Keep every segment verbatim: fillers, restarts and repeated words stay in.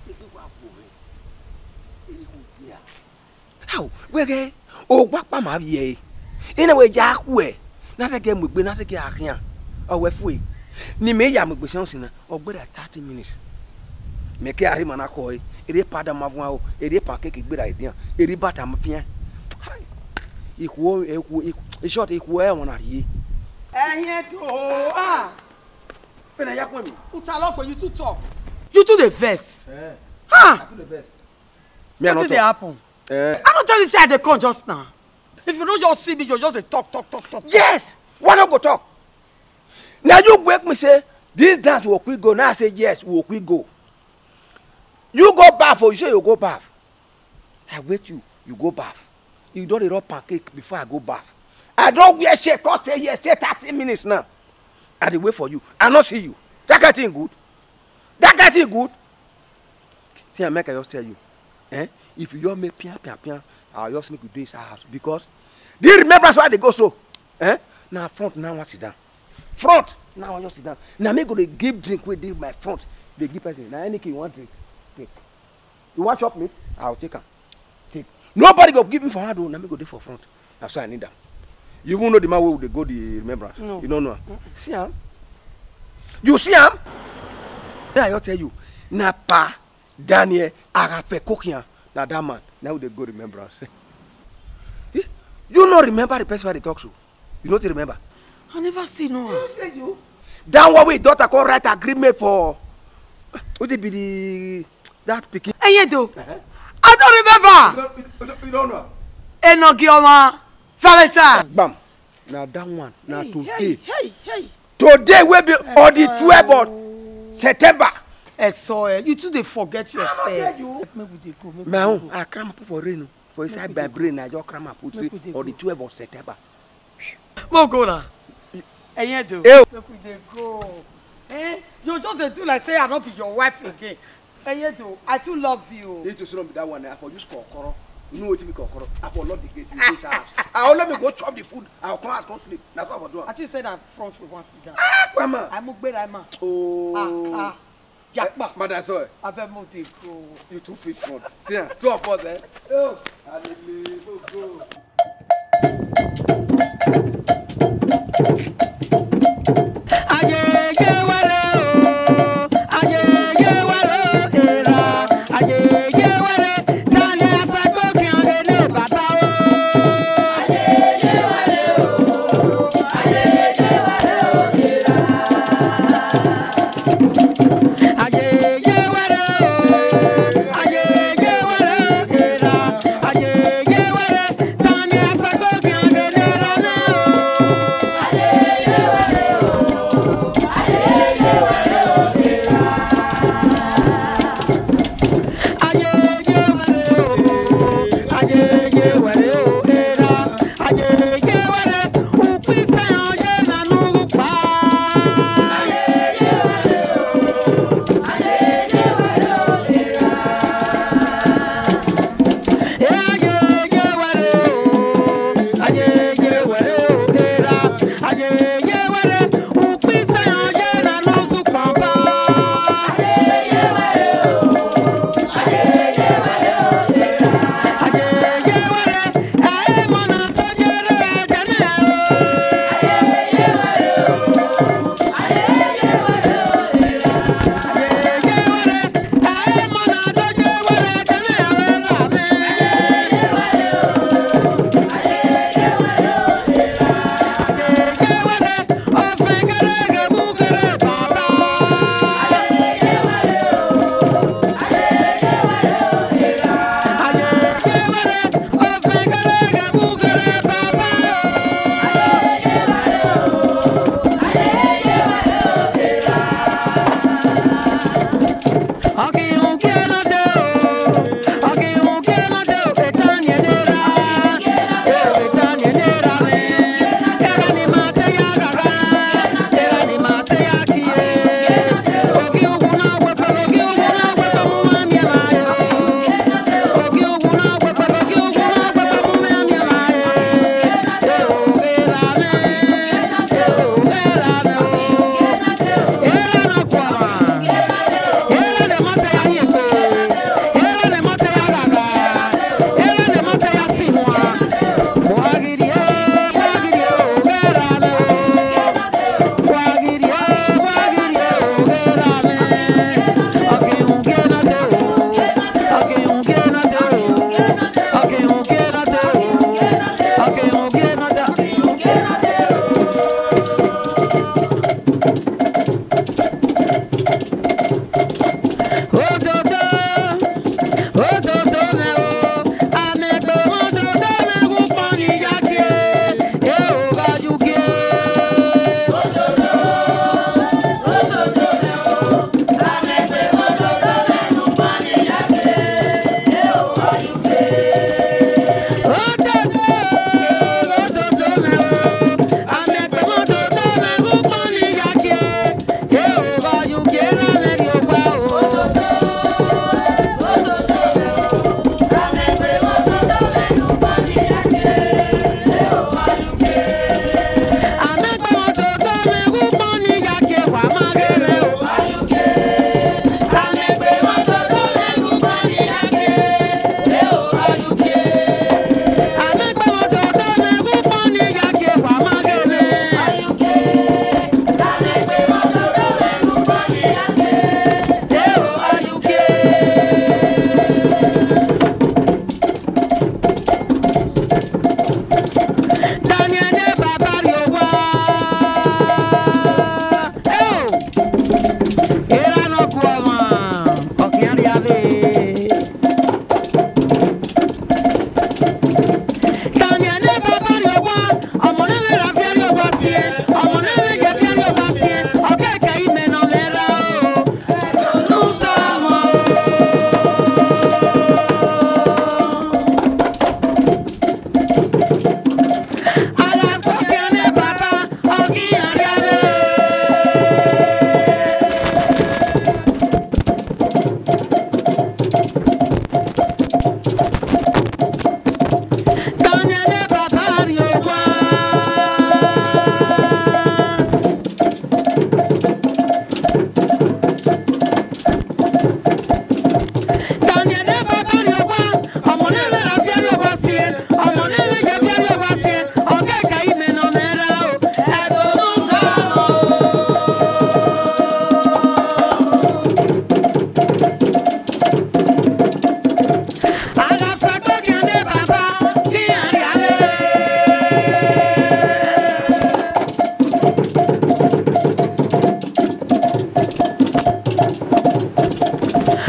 How? Wege o gba pa ma ye. Ina we ja ku e. Na te ke mo gbe na te ke ahian. O we fu e. Ni me ya mo gbe se on na. O gbe thirty minutes. Me ke ari mana ko e. Ere pada mavun o. Ere pa ke ke gbe ra idian. Ere bata ma fian. Iku iku iku. E short iku e won ari. Eh to ah. Pena ya kwa mi. Utalopo you too talk. You too the verse. Eh. Ah. I do the best. Me what did happen? Eh. I don't tell you say they come just now. If you don't just see me, you just dey talk, talk, talk, talk. Yes. Why not go talk? Now you wake me say this dance will quick go. Now I say yes, we will quick go. You go bath or you say you go bath. I wait you. You go bath. You don't eat up pancake before I go bath. I don't wear shirt. Don't say yes. Say thirty minutes now. I dey wait for you. I not see you. That kind of thing good. That kind of thing good. See, I make I just tell you. Eh? If you just make pian pian pian, I'll just make you do this house because do you remember why they go so? Eh? Now front now I sit down. Front now I just sit down. Now me go to give drink with my front. They give person. Now anything you want drink, take. You want chop meat? I'll take them. Take. Nobody go give me for hand. Now me go there for front. That's why I need them. You won't know the man where they go the remembrance. No. You don't know. Mm-mm. See him? You see him? Yeah, I'll tell you. Na pa Daniel Arafe Kokian. Now that man. Now they go remembrance. You not remember the person they talk to? You not remember? I never see no one. You say you. That one way daughter can write agreement for. Would it be the that picking? Hey, you do. Uh-huh. I don't remember. You don't, you don't know. Enogioma Valentine. Bam. Now that one. Now hey, today. Hey, hey, hey. Today will be on the twelfth of September. Eh, so you too they forget yourself. I forget you. Maybe they go. Maybe My own. I cram up for rain. For inside my brain, I just cram up put it on the twelfth of September. Mo go na. Eh, you do. Make we go. Eh, you just do like say I not be your wife again. Eh, you do. I too love you. This is not be that one. I for use kokoro. You know what me kokoro. I for love the gate. I will let me go chop the food. I will come out and sleep. That's what I do. I just said that front with one cigar. Ah, mama. I must be right man. Oh. Ah, ah. Yakba. Madam, sorry. I bet mo dey go. You two fish front. See ya. Two of us, eh? Oh. Hallelujah. Go, Yeah.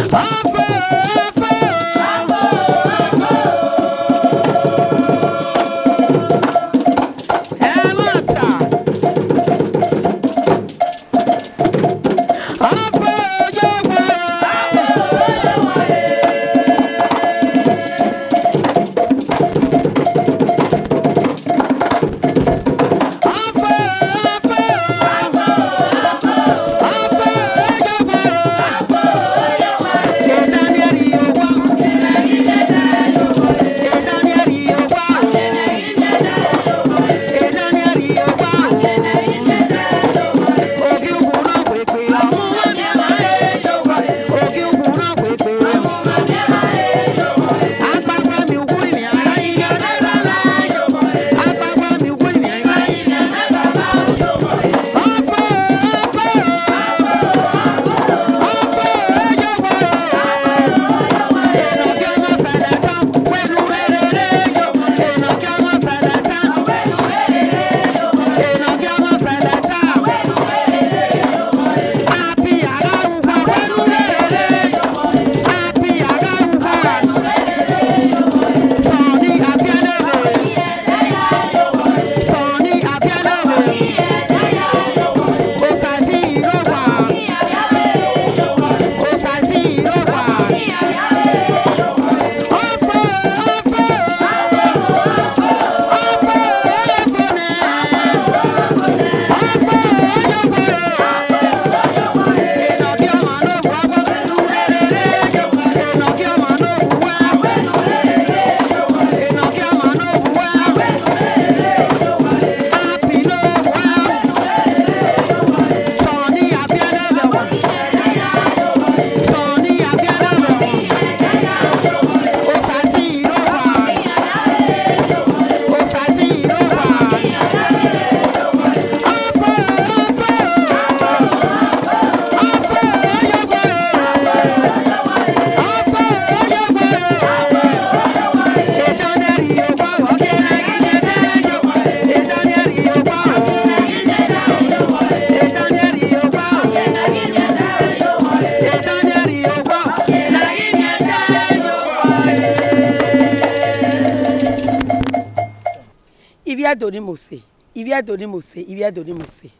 Doni Mose, il vient donner Mose, il vient donner Mose.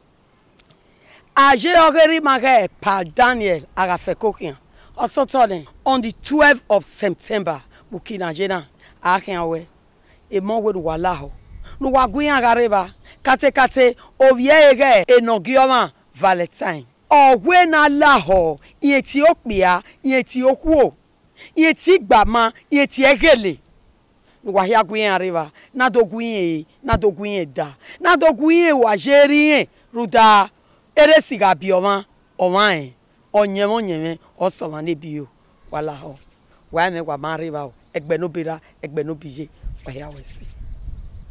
Age ogeri mage par Daniel Arafekokian. Osotone on the twelfth of September, Bukina Jena, Akenwe, e monwe walaho. No waguyan gareba, kate kate, oviege, e nogioma Valentine. O wena laho, in Ethiopia, in Ethiopia, in Etigbama, in Etiegele. Wahia guyen arriva na do guyen na do guyen da na do guyen wa jerien ruda ere siga bioma o wan onyemo nyeme o so ma ne bio wala ho wa me wa ma arriva o egbe no bira egbe no bije wahia wesi